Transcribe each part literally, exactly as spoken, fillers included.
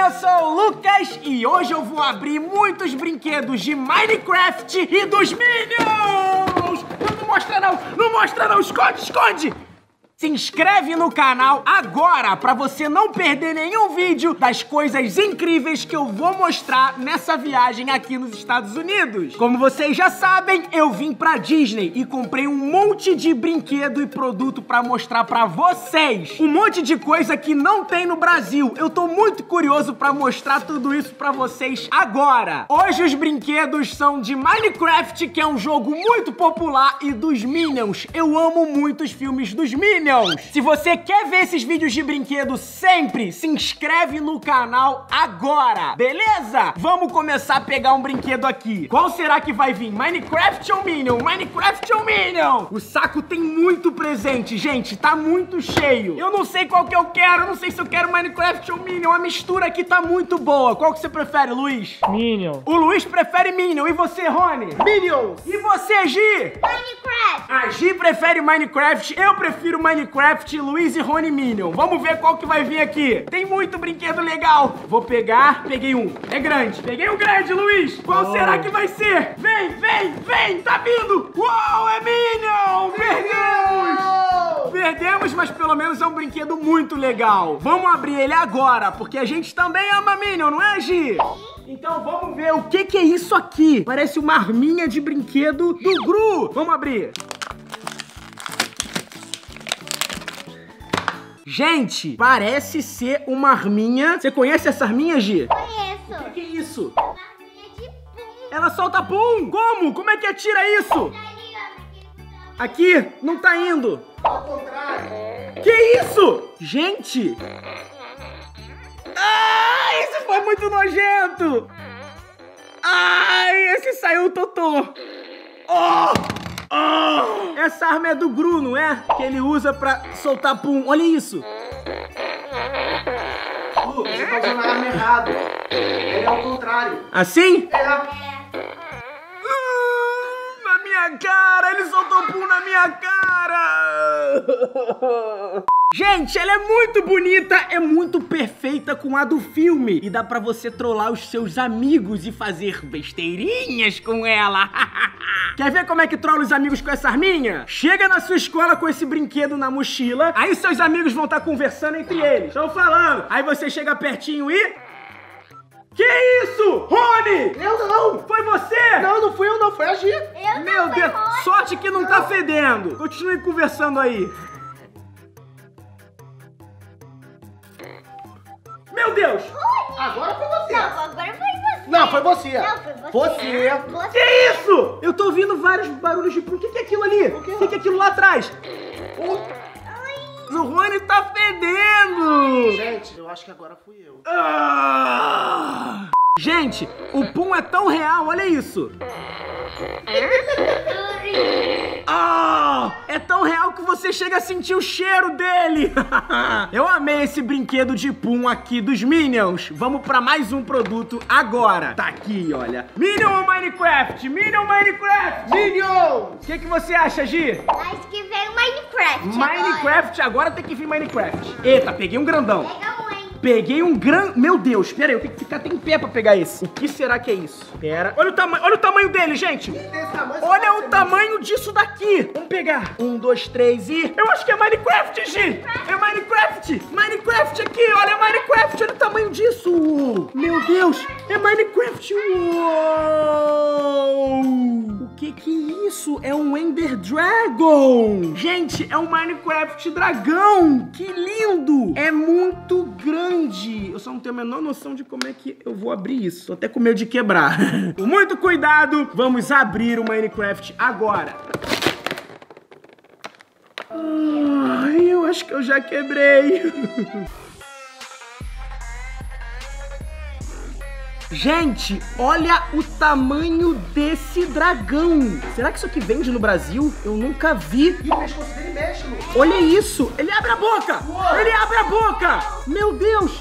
eu sou o Lucas e hoje eu vou abrir muitos brinquedos de Minecraft e dos Minions! Não, não mostra não, não mostra não, esconde, esconde! Se inscreve no canal agora pra você não perder nenhum vídeo das coisas incríveis que eu vou mostrar nessa viagem aqui nos Estados Unidos. Como vocês já sabem, eu vim pra Disney e comprei um monte de brinquedo e produto pra mostrar pra vocês. Um monte de coisa que não tem no Brasil. Eu tô muito curioso pra mostrar tudo isso pra vocês agora. Hoje os brinquedos são de Minecraft, que é um jogo muito popular, e dos Minions. Eu amo muito os filmes dos Minions. Se você quer ver esses vídeos de brinquedo sempre, se inscreve no canal agora, beleza? Vamos começar a pegar um brinquedo aqui. Qual será que vai vir? Minecraft ou Minion? Minecraft ou Minion? O saco tem muito presente, gente, tá muito cheio. Eu não sei qual que eu quero, eu não sei se eu quero Minecraft ou Minion. A mistura aqui tá muito boa. Qual que você prefere, Luiz? Minion. O Luiz prefere Minion. E você, Rony? Minions. E você, Gi? Minecraft. A Gi prefere Minecraft, eu prefiro Minecraft, Luiz e Rony Minion. Vamos ver qual que vai vir aqui. Tem muito brinquedo legal. Vou pegar, peguei um. É grande. Peguei um grande, Luiz. Qual Oh. será que vai ser? Vem, vem, vem. Tá vindo. Uou, é Minion. Perdemos. Perdemos, mas pelo menos é um brinquedo muito legal. Vamos abrir ele agora, porque a gente também ama Minion, não é, Gi? Então vamos ver o que que é isso aqui. Parece uma arminha de brinquedo do Gru. Vamos abrir. Gente, parece ser uma arminha. Você conhece essa arminha, Gi? Conheço. O que que é isso? Arminha de pum. Ela solta pum? Como? Como é que atira isso? Tá ali, ó, naquele Aqui, não tá indo. Ao contrário. Que isso? Gente! Ah, isso foi muito nojento! Ai, esse saiu o Totô. Oh! Oh! Essa arma é do Gru, não é? Que ele usa pra soltar pum. Olha isso. Lu, você tá usando a arma errado. Ele é ao contrário. Assim? É. Ah, na minha cara! Ele soltou pum na minha cara! Gente, ela é muito bonita, é muito perfeita com a do filme. E dá pra você trollar os seus amigos e fazer besteirinhas com ela. Quer ver como é que trola os amigos com essa arminha? Chega na sua escola com esse brinquedo na mochila, aí seus amigos vão estar conversando entre eles. Estão falando. Aí você chega pertinho e... Que isso? Rony! Eu não. Foi você? Não, não fui eu não, foi a Gi. Eu Meu não, Deus, foi Rony. sorte que não tá fedendo. Continue conversando aí. Meu Deus! Agora foi você. Não, agora foi você. Não, foi você. Não, foi você. Você. Você. Que isso? Eu tô ouvindo vários barulhos de... O que que é aquilo ali? O quê? que que é aquilo lá atrás? O Rony tá fedendo! Gente, eu acho que agora fui eu. Ah! Gente, o pum é tão real, olha isso. Ah, é tão real que você chega a sentir o cheiro dele. Eu amei esse brinquedo de pum aqui dos Minions. Vamos pra mais um produto agora. Tá aqui, olha. Minion ou Minecraft? Minion ou Minecraft? Minions. O que que você acha, Gi? Acho que veio Minecraft. Minecraft, agora tem que vir Minecraft. Eita, peguei um grandão. Agora. Pega um, hein? Peguei um gran... Meu Deus, pera aí, eu tenho que ficar até em pé pra pegar esse. O que será que é isso? Pera. Olha o tamanho, olha o tamanho dele, gente. Desse tamanho, Olha você o vai tamanho disso daqui. Vamos pegar. Um, dois, três e... Eu acho que é Minecraft, Gi. É Minecraft. Minecraft aqui, olha, é Minecraft. Olha o tamanho disso. Meu Deus, é Minecraft. Uou. O que que é isso? É um Ender Dragon. Gente, é um Minecraft dragão. Que lindo. É muito grande. Eu só não tenho a menor noção de como é que eu vou abrir isso. Tô até com medo de quebrar. Com muito cuidado, vamos abrir o Minecraft agora. Ai, eu acho que eu já quebrei. Gente, olha o tamanho desse dragão. Será que isso aqui vende no Brasil? Eu nunca vi. E o pescoço dele mexe, Lu. Olha isso. Ele abre a boca. Ele abre a boca. Meu Deus.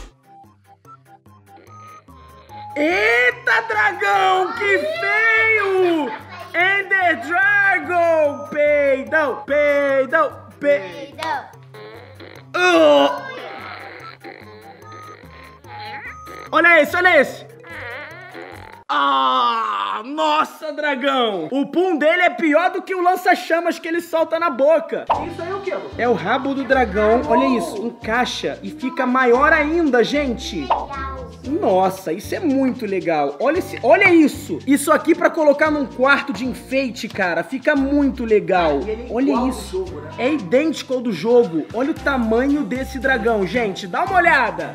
Eita, dragão, que feio. Ender Dragon. Peidão, peidão, peidão. Peidão. Oh. Olha esse, olha esse. Ah, nossa, dragão. O pum dele é pior do que o lança-chamas que ele solta na boca. Isso aí é o quê? É o rabo do dragão. Olha isso, encaixa e fica maior ainda, gente. Nossa, isso é muito legal. Olha, esse, olha isso. Isso aqui pra colocar num quarto de enfeite, cara. Fica muito legal. Olha isso. É idêntico ao do jogo. Olha o tamanho desse dragão, gente. Dá uma olhada.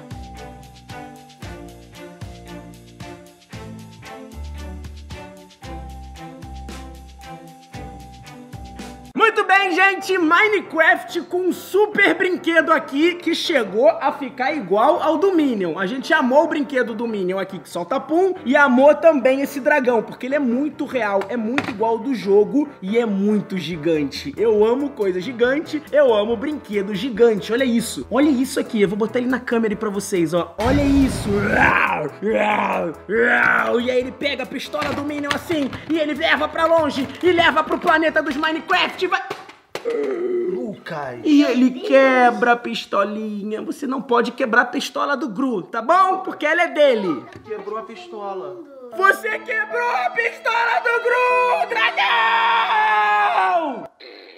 Muito bem, gente, Minecraft com um super brinquedo aqui que chegou a ficar igual ao do Minion. A gente amou o brinquedo do Minion aqui que solta pum e amou também esse dragão, porque ele é muito real, é muito igual ao do jogo e é muito gigante. Eu amo coisa gigante, eu amo brinquedo gigante, olha isso. Olha isso aqui, eu vou botar ele na câmera aí pra vocês, ó. Olha isso. E aí ele pega a pistola do Minion assim e ele leva pra longe e leva pro planeta dos Minecraft. Vai... Lucas. E ele quebra a pistolinha. Você não pode quebrar a pistola do Gru, tá bom? Porque ela é dele. Quebrou a pistola. Você quebrou a pistola do Gru, dragão!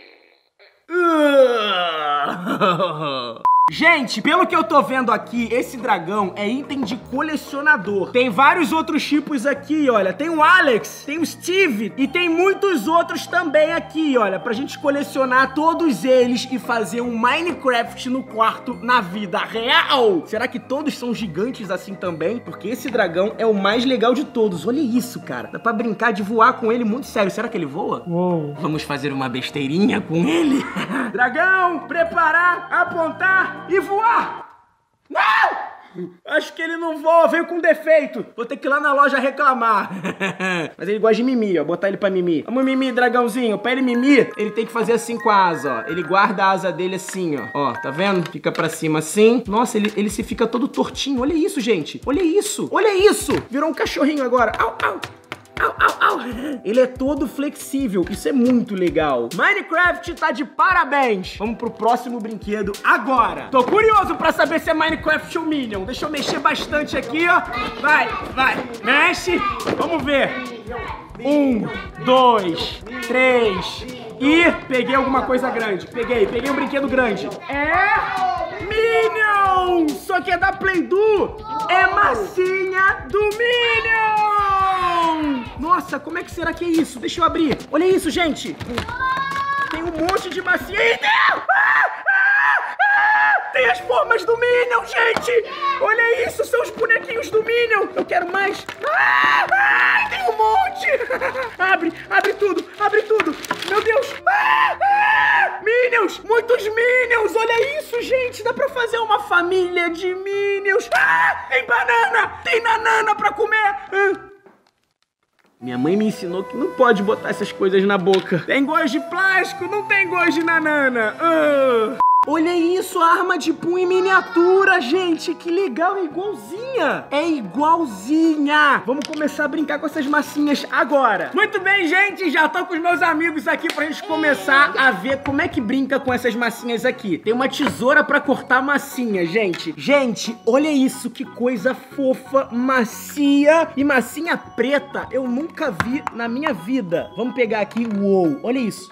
Gente, pelo que eu tô vendo aqui, esse dragão é item de colecionador. Tem vários outros tipos aqui, olha. Tem o Alex, tem o Steve e tem muitos outros também aqui, olha. Pra gente colecionar todos eles e fazer um Minecraft no quarto na vida real. Será que todos são gigantes assim também? Porque esse dragão é o mais legal de todos. Olha isso, cara. Dá pra brincar de voar com ele muito sério. Será que ele voa? Uou. Vamos fazer uma besteirinha com ele? Dragão, preparar, apontar e voar! Não! Acho que ele não voa, veio com defeito. Vou ter que ir lá na loja reclamar. Mas ele gosta de mimir, ó. Botar ele pra mimir. Vamos mimir, dragãozinho. Pra ele mimir, ele tem que fazer assim com a asa, ó. Ele guarda a asa dele assim, ó. Ó, tá vendo? Fica pra cima assim. Nossa, ele, ele se fica todo tortinho. Olha isso, gente. Olha isso. Olha isso. Virou um cachorrinho agora. Au, au. Au, au, au. Ele é todo flexível, isso é muito legal. Minecraft tá de parabéns. Vamos pro próximo brinquedo agora. Tô curioso pra saber se é Minecraft ou Minion. Deixa eu mexer bastante aqui, ó. Vai, vai, mexe. Vamos ver. Um, dois, três. E peguei alguma coisa grande. Peguei, peguei um brinquedo grande. É Minion! Só que é da Play-Doh. É massinha do Minion! Nossa, como é que será que é isso? Deixa eu abrir. Olha isso, gente. Tem um monte de massinha. Eita! Ah, ah, ah! Tem as formas do Minion, gente. Olha isso, são os bonequinhos do Minion. Eu quero mais. Ah, ah, tem um monte. Abre, abre tudo, abre tudo. Meu Deus. Ah, ah, Minions, muitos Minions. Olha isso, gente. Dá pra fazer uma família de Minions. Ah, tem banana, tem nanana pra comer. Ah. Minha mãe me ensinou que não pode botar essas coisas na boca. Tem gosto de plástico, não tem gosto de nanana. Uh. Olha isso, a arma de pum em miniatura, gente. Que legal, é igualzinha. É igualzinha. Vamos começar a brincar com essas massinhas agora. Muito bem, gente, já tô com os meus amigos aqui pra gente começar a ver como é que brinca com essas massinhas aqui. Tem uma tesoura pra cortar massinha, gente. Gente, olha isso, que coisa fofa, macia e massinha preta. Eu nunca vi na minha vida. Vamos pegar aqui, uou, olha isso.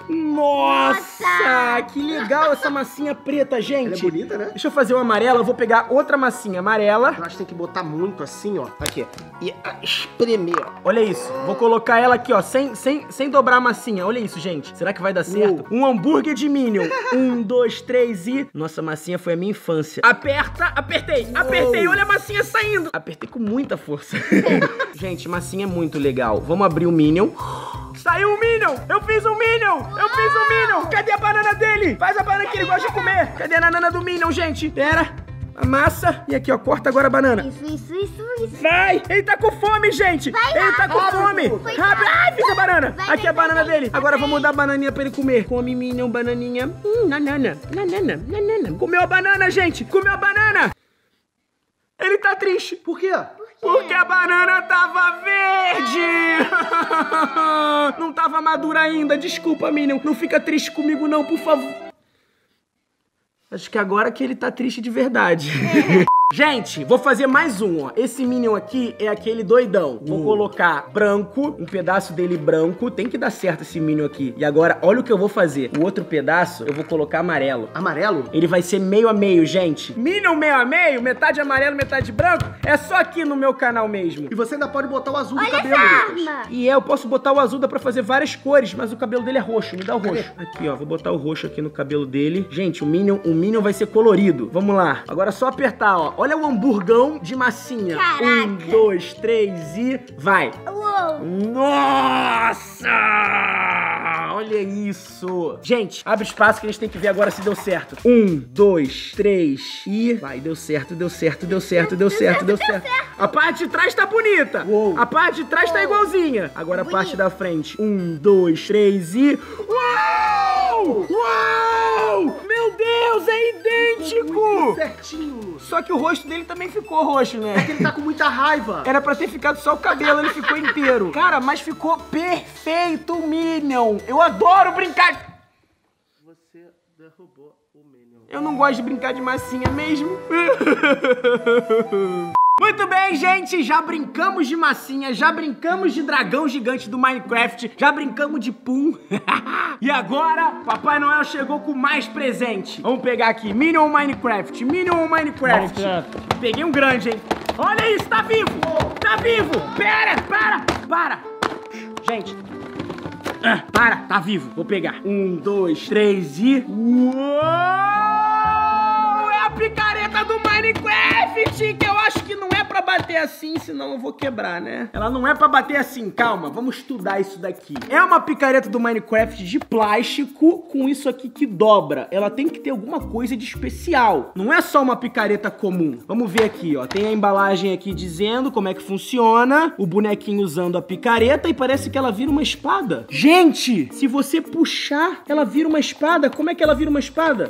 Nossa, que legal essa massinha preta, gente. Ela é bonita, né? Deixa eu fazer uma amarela, eu vou pegar outra massinha amarela. Eu acho que tem que botar muito assim, ó. Aqui, e ah, espremer, ó. Olha isso, vou colocar ela aqui, ó, sem, sem, sem dobrar a massinha. Olha isso, gente. Será que vai dar certo? Uh. Um hambúrguer de Minion. Um, dois, três e... Nossa, a massinha foi a minha infância. Aperta, apertei, Uou. apertei. Olha a massinha saindo. Apertei com muita força. Gente, massinha é muito legal. Vamos abrir o Minion. Saiu um Minion! Eu fiz um Minion! Eu fiz um Minion! Cadê a banana dele? Faz a banana que ele gosta de comer! Cadê a banana do Minion, gente? Pera! Amassa! E aqui, ó, corta agora a banana! Isso, isso, isso, isso! Vai! Ele tá com fome, gente! Vai, ele tá com rápido. fome! Foi Rápido! Ai, fiz a banana! Vai, aqui vai, é a banana vai, dele! vai, Agora vai. vamos dar a bananinha pra ele comer! Come, Minion, bananinha! Hum, nanana! Nanana! Nanana! Comeu a banana, gente! Comeu a banana! Ele tá triste! Por quê? Porque a banana tava verde! Não tava madura ainda. Desculpa, Minion. Não fica triste comigo, não, por favor. Acho que agora que ele tá triste de verdade. Gente, vou fazer mais um, ó. Esse Minion aqui é aquele doidão. Vou colocar branco, um pedaço dele branco. Tem que dar certo esse Minion aqui. E agora, olha o que eu vou fazer. O outro pedaço, eu vou colocar amarelo. Amarelo? Ele vai ser meio a meio, gente. Minion meio a meio, metade amarelo, metade branco. É só aqui no meu canal mesmo. E você ainda pode botar o azul Olha no cabelo, essa Lucas. arma. E eu posso botar o azul, dá pra fazer várias cores, mas o cabelo dele é roxo. Me dá o roxo. Aqui, ó. Vou botar o roxo aqui no cabelo dele. Gente, o Minion, o Minion vai ser colorido. Vamos lá. Agora é só apertar, ó. Olha o hamburgão de massinha. Caraca. Um, dois, três e vai. Uou. Nossa! Olha isso. Gente, abre espaço que a gente tem que ver agora se deu certo. Um, dois, três e... Vai, deu certo, deu certo, deu certo, deu certo, deu certo. A parte de trás tá bonita. Uou. A parte de trás tá igualzinha. Agora a parte da frente. Um, dois, três e... Uau! Uau! Meu Deus, é idêntico! Certinho. Só que o rosto dele também ficou roxo, né? É que ele tá com muita raiva. Era pra ter ficado só o cabelo, ele ficou inteiro. Cara, mas ficou perfeito o Minion. Eu adoro brincar... Você derrubou o Minion. Eu não gosto de brincar de massinha mesmo. Muito bem, gente, já brincamos de massinha, já brincamos de dragão gigante do Minecraft, já brincamos de Pum. E agora, Papai Noel chegou com mais presente. Vamos pegar aqui, Minion ou Minecraft? Minion ou Minecraft? Peguei um grande, hein? Olha isso, tá vivo! Tá vivo! Pera, para, para! Gente, ah, para, tá vivo. Vou pegar. Um, dois, três e... Uou! É a picareta do Minecraft, que eu acho que não é pra bater assim, senão eu vou quebrar, né? Ela não é pra bater assim, calma, vamos estudar isso daqui. É uma picareta do Minecraft de plástico com isso aqui que dobra. Ela tem que ter alguma coisa de especial. Não é só uma picareta comum. Vamos ver aqui, ó. Tem a embalagem aqui dizendo como é que funciona. O bonequinho usando a picareta e parece que ela vira uma espada. Gente, se você puxar, ela vira uma espada. Como é que ela vira uma espada?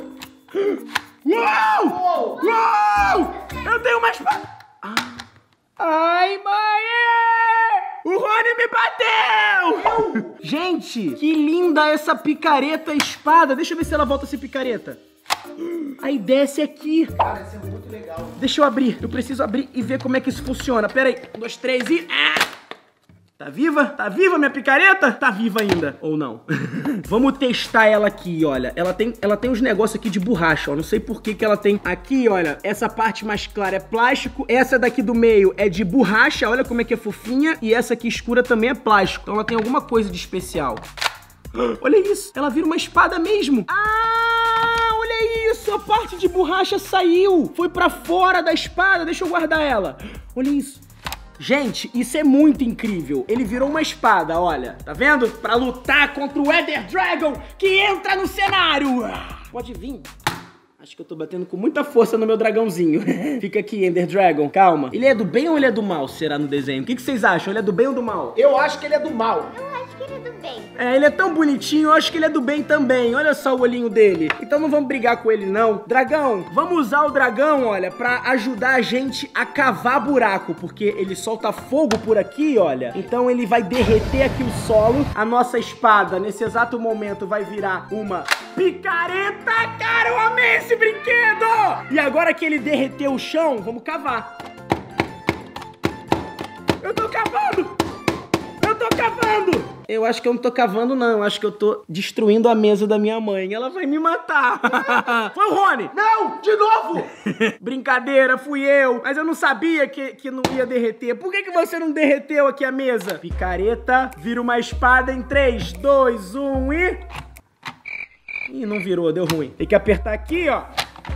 Uou! Uou! Eu tenho uma espada! Ah. Ai, mãe! O Rony me bateu! Gente, que linda essa picareta espada. Deixa eu ver se ela volta a ser picareta. Aí desce aqui. Cara, isso é muito legal. Deixa eu abrir. Eu preciso abrir e ver como é que isso funciona. Pera aí. Um, dois, três e... Ah! Tá viva? Tá viva minha picareta? Tá viva ainda. Ou não. Vamos testar ela aqui, olha. Ela tem, ela tem uns negócios aqui de borracha, ó. Não sei por que que ela tem. Aqui, olha, essa parte mais clara é plástico. Essa daqui do meio é de borracha. Olha como é que é fofinha. E essa aqui escura também é plástico. Então ela tem alguma coisa de especial. Olha isso. Ela vira uma espada mesmo. Ah, olha isso. A parte de borracha saiu. Foi pra fora da espada. Deixa eu guardar ela. Olha isso. Gente, isso é muito incrível. Ele virou uma espada, olha. Tá vendo? Pra lutar contra o Ender Dragon que entra no cenário. Pode vir. Acho que eu tô batendo com muita força no meu dragãozinho. Fica aqui, Ender Dragon, calma. Ele é do bem ou ele é do mal, será, no desenho? O que que vocês acham? Ele é do bem ou do mal? Eu acho que ele é do mal. Eu acho que ele é do bem. É, ele é tão bonitinho, eu acho que ele é do bem também. Olha só o olhinho dele. Então não vamos brigar com ele, não. Dragão, vamos usar o dragão, olha, pra ajudar a gente a cavar buraco, porque ele solta fogo por aqui, olha. Então ele vai derreter aqui o solo. A nossa espada, nesse exato momento, vai virar uma picareta. Cara, eu amei esse brinquedo! E agora que ele derreteu o chão, vamos cavar. Eu tô cavando! Eu tô cavando! Eu acho que eu não tô cavando, não. Eu acho que eu tô destruindo a mesa da minha mãe. Ela vai me matar. Foi o Rony! Não! De novo! Brincadeira, fui eu. Mas eu não sabia que, que não ia derreter. Por que que você não derreteu aqui a mesa? Picareta, vira uma espada em três, dois, um e... Ih, não virou, deu ruim. Tem que apertar aqui, ó.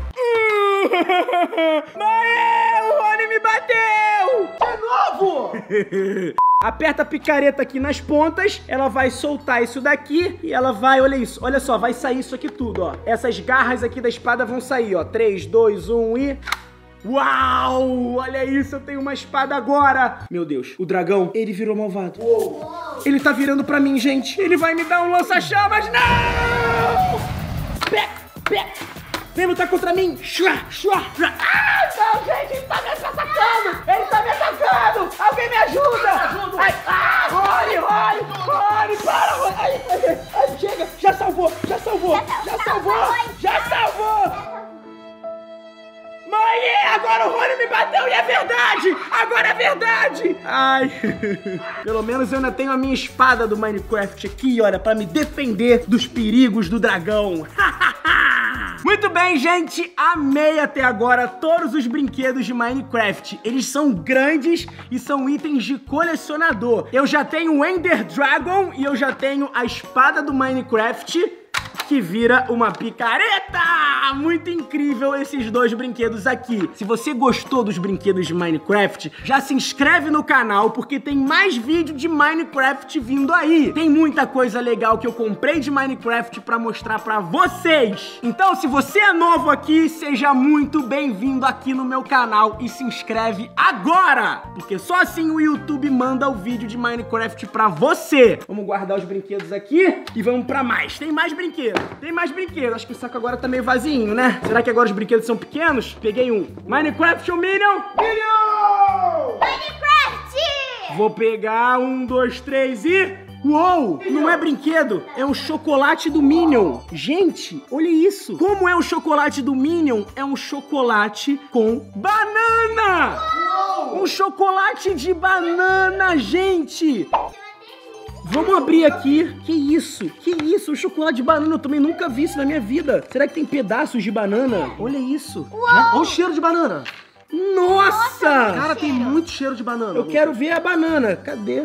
Mãe, o Rony me bateu! De novo! Aperta a picareta aqui nas pontas, ela vai soltar isso daqui e ela vai, olha isso, olha só, vai sair isso aqui tudo, ó. Essas garras aqui da espada vão sair, ó. três, dois, um e... Uau! Olha isso, eu tenho uma espada agora! Meu Deus, o dragão, ele virou malvado. Uou. Ele tá virando pra mim, gente. Ele vai me dar um lança-chamas. Não! Pé, pé. Vem lutar contra mim. Shua, shua, shua. Ah, não, gente, ele tá me atacando. Ele tá me atacando. Alguém me ajuda. ajuda. Ai, ah, Rony, Rony, Rony, para, Rony. Ai, ai, ai, chega, já salvou, já salvou, já salvou, já salvou. Mãe, agora Agora o Rony me bateu e é verdade! Agora é verdade! Ai. Pelo menos eu ainda tenho a minha espada do Minecraft aqui, olha, pra me defender dos perigos do dragão. Muito bem, gente, amei até agora todos os brinquedos de Minecraft. Eles são grandes e são itens de colecionador. Eu já tenho o Ender Dragon e eu já tenho a espada do Minecraft, que vira uma picareta! Muito incrível esses dois brinquedos aqui. Se você gostou dos brinquedos de Minecraft, já se inscreve no canal, porque tem mais vídeo de Minecraft vindo aí. Tem muita coisa legal que eu comprei de Minecraft pra mostrar pra vocês. Então, se você é novo aqui, seja muito bem-vindo aqui no meu canal e se inscreve agora, porque só assim o YouTube manda o vídeo de Minecraft pra você. Vamos guardar os brinquedos aqui e vamos pra mais. Tem mais brinquedos. Tem mais brinquedos. Acho que o saco agora tá meio vazio, né? Será que agora os brinquedos são pequenos? Peguei um. Minecraft ou Minion? Minion! Minecraft! Vou pegar um, dois, três e... Uou! Não é brinquedo, é um chocolate do Minion. Gente, olha isso. Como é o chocolate do Minion? É um chocolate com banana! Uou! Um chocolate de banana, gente! Vamos abrir aqui. Que isso? Que isso? O chocolate de banana eu também nunca vi isso na minha vida. Será que tem pedaços de banana? Olha isso. Olha o cheiro de banana. Nossa! Cara, tem muito cheiro de banana. Eu quero ver a banana. Cadê?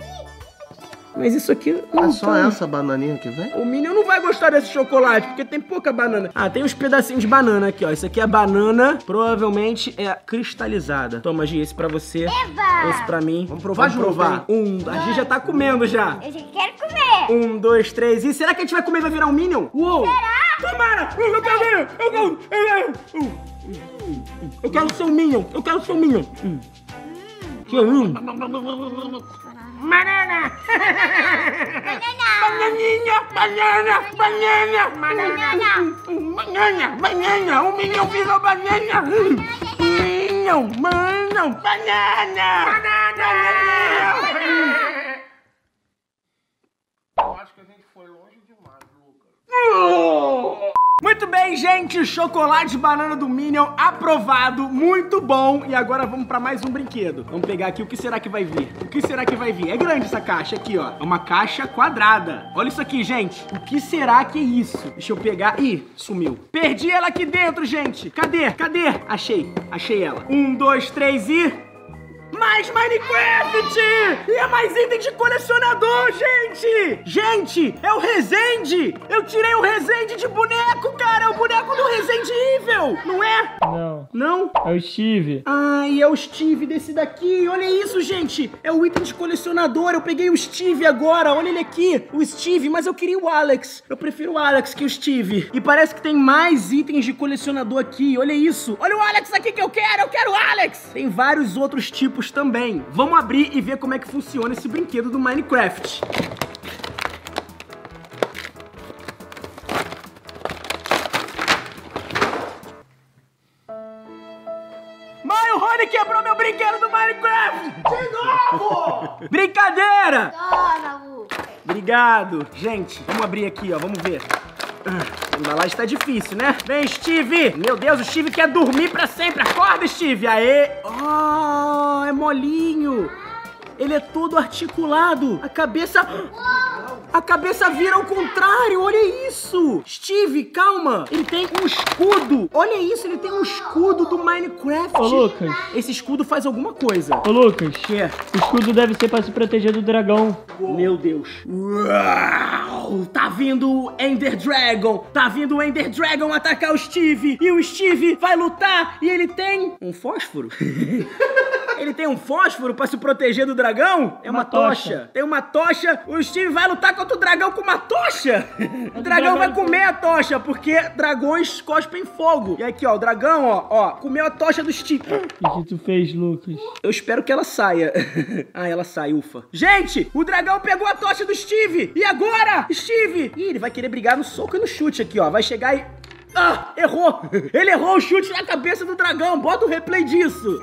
Mas isso aqui não É só tá. essa bananinha que vem? O Minion não vai gostar desse chocolate, porque tem pouca banana. Ah, tem uns pedacinhos de banana aqui, ó. Isso aqui é banana, provavelmente é cristalizada. Toma, Gi, esse pra você. Eba! Esse pra mim. Vamos provar Vamos junto, provar. Um, a Gi já tá comendo já. Eu já quero comer. Um, dois, três e... Será que a gente vai comer e vai virar um Minion? Uou! Será? Tomara! Eu quero ver! Eu quero... Eu quero... Eu quero ser um Minion! Eu quero ser um Minion! Hum. Que lindo! Banana! Bananinha! Banana! Banana! Banana! Banana! Banana! O Minion virou banana! Minion! Mano! Banana! Banana! Eu acho que a gente foi longe demais, Lucas. Muito bem, gente, chocolate de banana do Minion aprovado, muito bom. E agora vamos pra mais um brinquedo. Vamos pegar aqui, o que será que vai vir? O que será que vai vir? É grande essa caixa aqui, ó. É uma caixa quadrada. Olha isso aqui, gente. O que será que é isso? Deixa eu pegar. Ih, sumiu. Perdi ela aqui dentro, gente. Cadê? Cadê? Achei. Achei ela. Um, dois, três e... Mais Minecraft! E é mais item de colecionador, gente! Gente, é o Resende! Eu tirei o Resende de boneco, cara! É o boneco do Resident Evil! Não é? Não. Não? É o Steve. Ai, é o Steve desse daqui. Olha isso, gente. É o item de colecionador. Eu peguei o Steve agora. Olha ele aqui. O Steve, mas eu queria o Alex. Eu prefiro o Alex que o Steve. E parece que tem mais itens de colecionador aqui. Olha isso. Olha o Alex aqui que eu quero. Eu quero o Alex. Tem vários outros tipos também. Vamos abrir e ver como é que funciona esse brinquedo do Minecraft. Mãe, o Rony quebrou meu brinquedo do Minecraft! De novo! Brincadeira! Toma, Lucas. Obrigado. Gente, vamos abrir aqui, ó. Vamos ver. Ah, a embalagem tá difícil, né? Vem, Steve! Meu Deus, o Steve quer dormir pra sempre. Acorda, Steve! Aê! Oh, é molinho! Ele é todo articulado. A cabeça... A cabeça vira ao contrário, olha isso! Steve, calma! Ele tem um escudo! Olha isso, ele tem um escudo do Minecraft! Ô, Lucas. Esse escudo faz alguma coisa. Ô, Lucas. Que é? O escudo deve ser pra se proteger do dragão. Meu Deus. Uau! Tá vindo o Ender Dragon! Tá vindo o Ender Dragon atacar o Steve! E o Steve vai lutar! E ele tem um fósforo? Ele tem um fósforo pra se proteger do dragão? É uma, Uma tocha. tocha. Tem uma tocha. O Steve vai lutar contra o dragão com uma tocha. O dragão vai comer a tocha, porque dragões cospem fogo. E aqui, ó, o dragão, ó, ó, comeu a tocha do Steve. O que tu fez, Lucas? Eu espero que ela saia. Ah, ela sai, ufa. Gente, o dragão pegou a tocha do Steve. E agora? Steve! Ih, ele vai querer brigar no soco e no chute aqui, ó. Vai chegar e... Ah, errou. Ele errou o chute na cabeça do dragão. Bota o replay disso.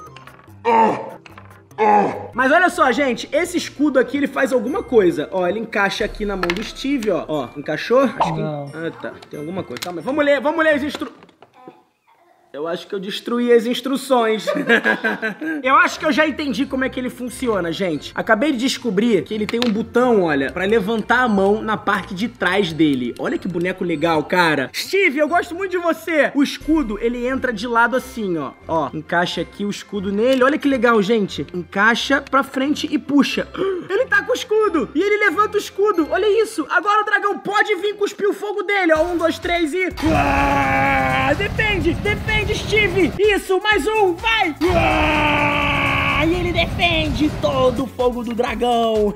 Mas olha só, gente, esse escudo aqui, ele faz alguma coisa. Ó, ele encaixa aqui na mão do Steve, ó. Ó, encaixou? Acho que... Não. Ah, tá. Tem alguma coisa. Calma aí. Vamos ler, vamos ler as instru... Eu acho que eu destruí as instruções. Eu acho que eu já entendi como é que ele funciona, gente. Acabei de descobrir que ele tem um botão, olha, pra levantar a mão na parte de trás dele. Olha que boneco legal, cara. Steve, eu gosto muito de você. O escudo, ele entra de lado assim, ó. Ó, encaixa aqui o escudo nele. Olha que legal, gente. Encaixa pra frente e puxa. Ele tá com o escudo. E ele levanta o escudo. Olha isso. Agora o dragão pode vir cuspir o fogo dele, ó. Um, dois, três e... Ah, defende, defende. Steve, isso, mais um, vai! Uau! E ele defende todo o fogo do dragão.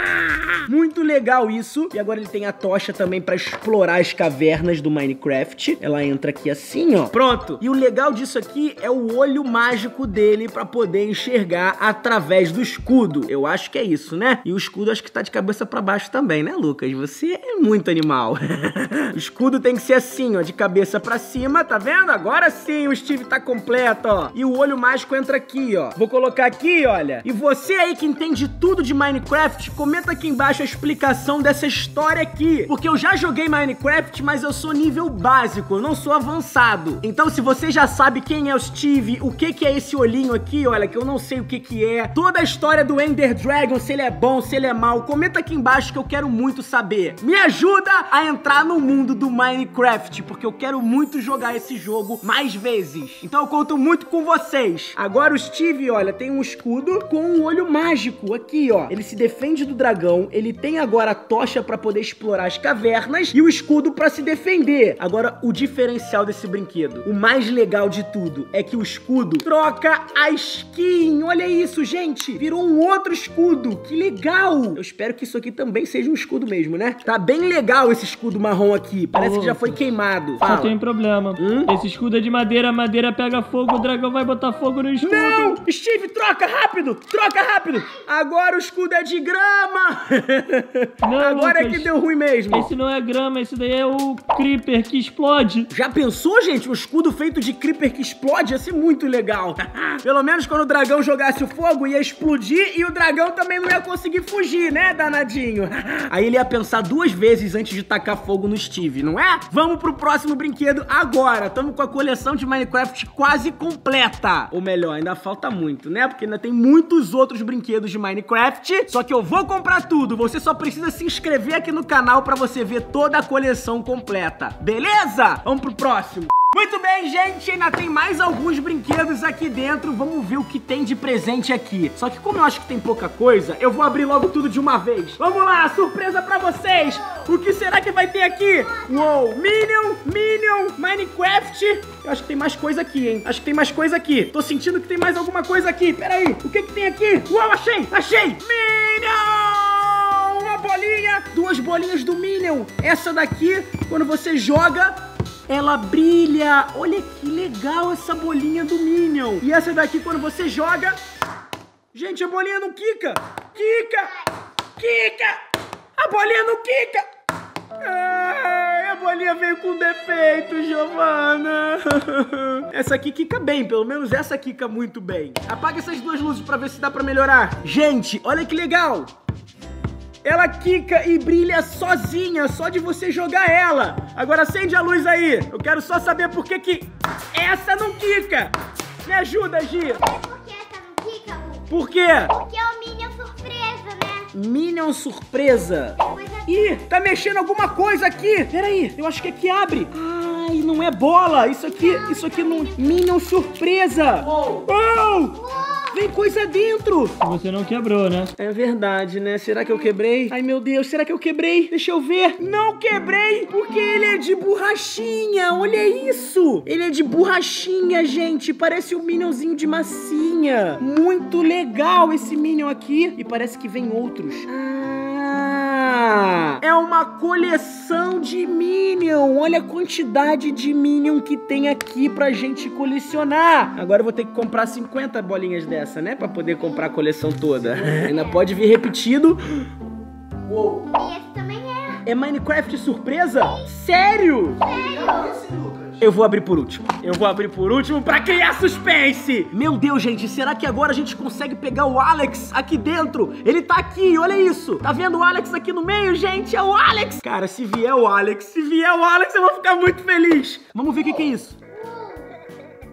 Muito legal isso. E agora ele tem a tocha também pra explorar as cavernas do Minecraft. Ela entra aqui assim, ó. Pronto. E o legal disso aqui é o olho mágico dele pra poder enxergar através do escudo. Eu acho que é isso, né? E o escudo acho que tá de cabeça pra baixo também, né, Lucas? Você é muito animal. O escudo tem que ser assim, ó, de cabeça pra cima, tá vendo? Agora sim o Steve tá completo, ó. E o olho mágico entra aqui, ó. Vou colocar aqui, olha. E você aí que entende tudo de Minecraft, comenta aqui embaixo a explicação dessa história aqui. Porque eu já joguei Minecraft, mas eu sou nível básico, eu não sou avançado. Então se você já sabe quem é o Steve, o que que é esse olhinho aqui, olha, que eu não sei o que que é, toda a história do Ender Dragon, se ele é bom, se ele é mau, comenta aqui embaixo que eu quero muito saber. Me ajuda a entrar no mundo do Minecraft, porque eu quero muito jogar esse jogo mais vezes. Então eu conto muito com vocês. Agora o Steve, olha, tem um escudo com um olho mágico aqui, ó. Ele se defende do dragão, ele tem agora a tocha pra poder explorar as cavernas e o escudo pra se defender. Agora, o diferencial desse brinquedo, o mais legal de tudo, é que o escudo troca a skin. Olha isso, gente. Virou um outro escudo. Que legal. Eu espero que isso aqui também seja um escudo mesmo, né? Tá bem legal esse escudo marrom aqui. Parece Alô, que já foi queimado. Só Fala. tem um problema. Hum? Esse escudo é de madeira, a madeira pega fogo, o dragão vai botar fogo no escudo. Não! Steve, troca rápido! Troca rápido! Agora o escudo é de grama! Não, Agora é Lucas, que deu ruim mesmo. esse não é grama, esse daí é o Creeper que explode. Já pensou, gente? Um escudo feito de Creeper que explode? Ia ser muito legal. Pelo menos quando o dragão jogasse o fogo, ia explodir e o dragão também não ia conseguir fugir, né, danadinho? Aí ele ia pensar duas vezes antes de tacar fogo no Steve, não é? Vamos pro próximo brinquedo agora. Tamo com a coleção de Minecraft quase completa. Ou melhor, ainda falta muito, né? Porque ainda tem muitos outros brinquedos de Minecraft. Só que eu vou comprar tudo. Você só precisa se inscrever aqui no canal pra você ver toda a coleção completa. Beleza? Vamos pro próximo. Muito bem, gente, ainda tem mais alguns brinquedos aqui dentro. Vamos ver o que tem de presente aqui. Só que como eu acho que tem pouca coisa, eu vou abrir logo tudo de uma vez. Vamos lá, surpresa pra vocês. O que será que vai ter aqui? Uou, Minion, Minion, Minecraft. Eu acho que tem mais coisa aqui, hein? Acho que tem mais coisa aqui. Tô sentindo que tem mais alguma coisa aqui. Pera aí, o que que tem aqui? Uou, achei, achei. Minion! Uma bolinha, duas bolinhas do Minion. Essa daqui, quando você joga, ela brilha. Olha que legal essa bolinha do Minion. E essa daqui, quando você joga... Gente, a bolinha não quica. Quica! Quica! A bolinha não quica! Ai, a bolinha veio com defeito, Giovana. Essa aqui quica bem, pelo menos essa quica muito bem. Apaga essas duas luzes pra ver se dá pra melhorar. Gente, olha que legal. Ela quica e brilha sozinha, só de você jogar ela. Agora acende a luz aí. Eu quero só saber por que que essa não quica. Me ajuda, Gi. Sabe por que essa não quica, Lu? Por quê? Porque é o Minion surpresa, né? Minion surpresa. Coisa... Ih, tá mexendo alguma coisa aqui. Peraí, eu acho que aqui abre. Ai, não é bola. Isso aqui, isso aqui não... Minion surpresa. Uou. Uou. Vem coisa dentro. Você não quebrou, né? É verdade, né? Será que eu quebrei? Ai, meu Deus, será que eu quebrei? Deixa eu ver. Não quebrei, porque ele é de borrachinha. Olha isso. Ele é de borrachinha, gente. Parece um Minionzinho de massinha. Muito legal esse Minion aqui. E parece que vem outros. Ah, é uma coleção de Minion. Olha a quantidade de Minion que tem aqui pra gente colecionar. Agora eu vou ter que comprar cinquenta bolinhas dessa, né? Pra poder comprar a coleção toda. Ainda pode vir repetido. Uou. E esse também é. É Minecraft surpresa? Sério? Sério? Eu vou abrir por último. Eu vou abrir por último pra criar suspense. Meu Deus, gente, será que agora a gente consegue pegar o Alex aqui dentro? Ele tá aqui, olha isso. Tá vendo o Alex aqui no meio, gente? É o Alex. Cara, se vier o Alex, se vier o Alex, eu vou ficar muito feliz. Vamos ver o que que é isso.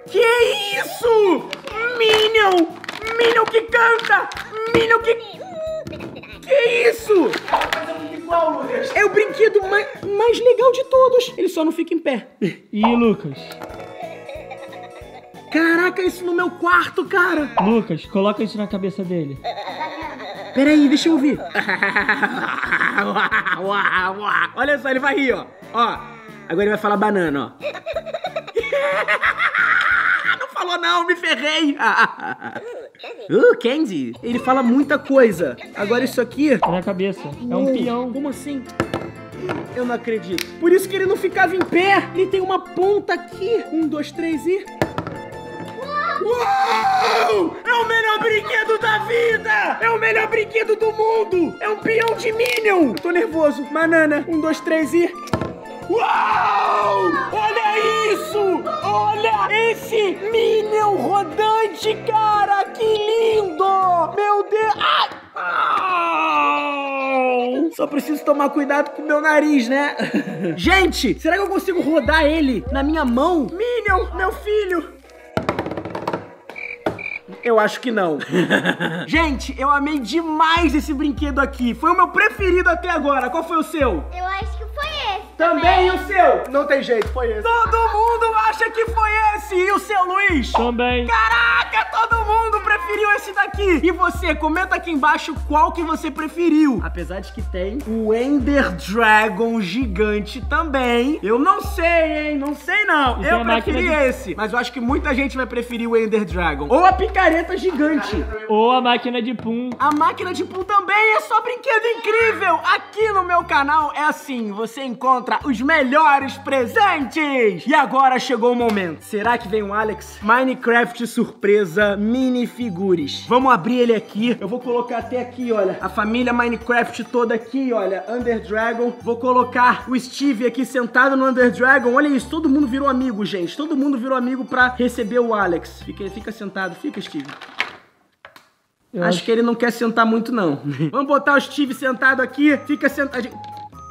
Que isso? Minion! Minion que canta! Minion que... Que isso? É o brinquedo mais, mais legal de todos. Ele só não fica em pé. Ih, Lucas. Caraca, isso no meu quarto, cara. Lucas, coloca isso na cabeça dele. Peraí, deixa eu ouvir. Olha só, ele vai rir, ó. Ó, agora ele vai falar banana, ó. Não falou não, me ferrei. Uh, Candy. Ele fala muita coisa. Agora isso aqui... É na cabeça. É um Uou, peão. Como assim? Eu não acredito. Por isso que ele não ficava em pé. Ele tem uma ponta aqui. Um, dois, três e... Uou! É o melhor brinquedo da vida! É o melhor brinquedo do mundo! É um peão de Minion! Eu tô nervoso. Banana. Um, dois, três e... Uau! Olha isso! Olha esse Minion rodante, cara! Que lindo! Meu Deus! Ai! Au! Só preciso tomar cuidado com o meu nariz, né? Gente, será que eu consigo rodar ele na minha mão? Minion, meu filho! Eu acho que não. Gente, eu amei demais esse brinquedo aqui. Foi o meu preferido até agora. Qual foi o seu? Eu acho que foi esse. Também o seu? Não tem jeito, foi esse. Todo mundo acha que foi esse. E o seu, Luiz? Também. Caraca, todo mundo preferiu esse daqui. E você, comenta aqui embaixo qual que você preferiu. Apesar de que tem o Ender Dragon gigante também. Eu não sei, hein? Não sei não. E tem Eu a máquina preferi de- esse. Mas eu acho que muita gente vai preferir o Ender Dragon. Ou a picareta gigante. Ou a máquina de pum. A máquina de pool também é só brinquedo incrível. Aqui no meu canal é assim, você encontra os melhores presentes. E agora chegou o momento. Será que vem um Alex? Minecraft surpresa minifigures. Vamos abrir ele aqui. Eu vou colocar até aqui, olha, a família Minecraft toda aqui, olha, Ender Dragon. Vou colocar o Steve aqui sentado no Ender Dragon. Olha isso, todo mundo virou amigo, gente. Todo mundo virou amigo pra receber o Alex. Fica, fica sentado, fica, Steve. Eu Acho que ele não quer sentar muito, não. Vamos botar o Steve sentado aqui. Fica sentadinho.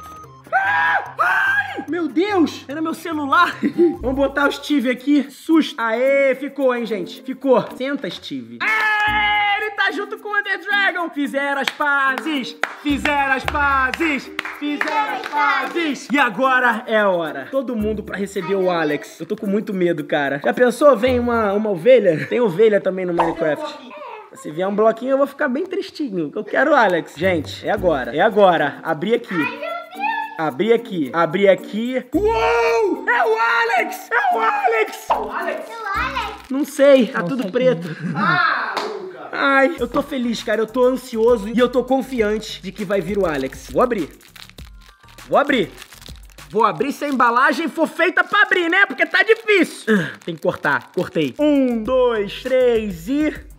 Ah! Ai! Meu Deus! Era meu celular. Vamos botar o Steve aqui. Susto. Aê, ficou, hein, gente? Ficou. Senta, Steve. Aê, ele tá junto com o Ender Dragon. Fizeram as pazes. Fizeram as pazes. Fizeram as pazes. E agora é a hora. Todo mundo pra receber o Alex. Eu tô com muito medo, cara. Já pensou? Vem uma, uma ovelha? Tem ovelha também no Minecraft. Se vier um bloquinho, eu vou ficar bem tristinho. Eu quero o Alex. Gente, é agora. É agora. Abri aqui. Abri aqui. Abri aqui. Uou! É o Alex! É o Alex! O Alex? Eu, Alex. Não sei. Tá Nossa, tudo que- preto. Ah, Luca. Ai, eu tô feliz, cara. Eu tô ansioso e eu tô confiante de que vai vir o Alex. Vou abrir. Vou abrir. Vou abrir se a embalagem for feita pra abrir, né? Porque tá difícil. Ah, tem que cortar. Cortei. Um, dois, três e...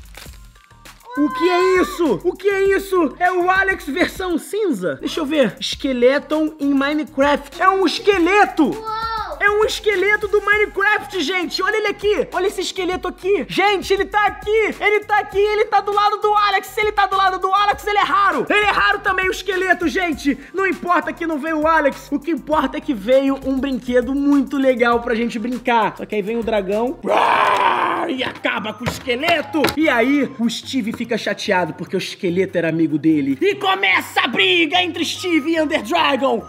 O que é isso? O que é isso? É o Alex versão cinza? Deixa eu ver. Skeleton em Minecraft. É um esqueleto! Uou. É um esqueleto do Minecraft, gente. Olha ele aqui. Olha esse esqueleto aqui. Gente, ele tá aqui. Ele tá aqui. Ele tá do lado do Alex. Se ele tá do lado do Alex, ele é raro. Ele é raro também, o esqueleto, gente. Não importa que não veio o Alex. O que importa é que veio um brinquedo muito legal pra gente brincar. Só que aí vem o dragão. E acaba com o esqueleto. E aí, o Steve fica chateado porque o esqueleto era amigo dele. E começa a briga entre Steve e Ender Dragon.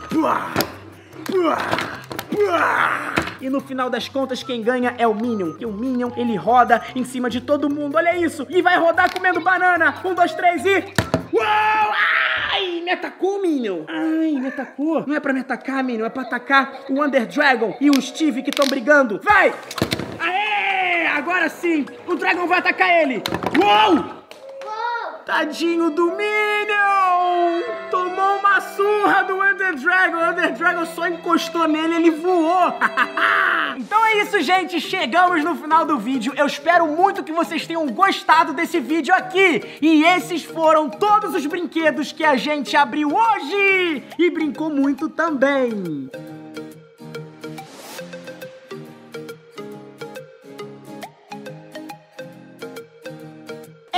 E no final das contas, quem ganha é o Minion. E o Minion, ele roda em cima de todo mundo. Olha isso. E vai rodar comendo banana. Um, dois, três e... Uou! Ai, me atacou, Minion. Ai, me atacou. Não é pra me atacar, Minion. É pra atacar o Ender Dragon e o Steve que estão brigando. Vai! Aê! Agora sim. O Dragon vai atacar ele. Uou! Uou. Tadinho do Minion! Tomou uma surra do Ender Dragon. O Ender Dragon só encostou nele e ele voou. Então é isso, gente. Chegamos no final do vídeo. Eu espero muito que vocês tenham gostado desse vídeo aqui. E esses foram todos os brinquedos que a gente abriu hoje. E brincou muito também.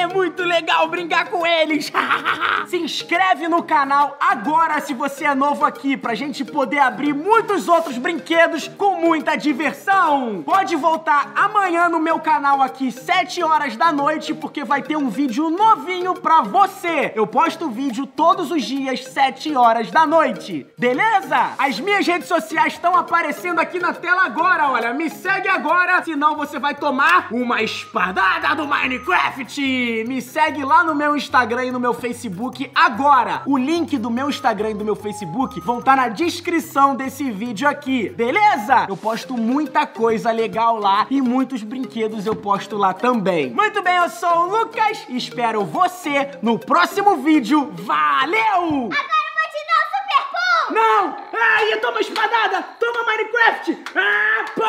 É muito legal brincar com eles. Se inscreve no canal agora se você é novo aqui, pra gente poder abrir muitos outros brinquedos com muita diversão. Pode voltar amanhã no meu canal aqui, sete horas da noite, porque vai ter um vídeo novinho pra você. Eu posto vídeo todos os dias, sete horas da noite. Beleza? As minhas redes sociais estão aparecendo aqui na tela agora, olha. Me segue agora, senão você vai tomar uma espadada do Minecraft. Me segue lá no meu Instagram e no meu Facebook agora. O link do meu Instagram e do meu Facebook vão estar na descrição desse vídeo aqui, beleza? Eu posto muita coisa legal lá e muitos brinquedos eu posto lá também. Muito bem, eu sou o Lucas e espero você no próximo vídeo. Valeu! Agora eu vou te dar o super pulo! Não! Ai, toma espadada! Toma Minecraft! Ah,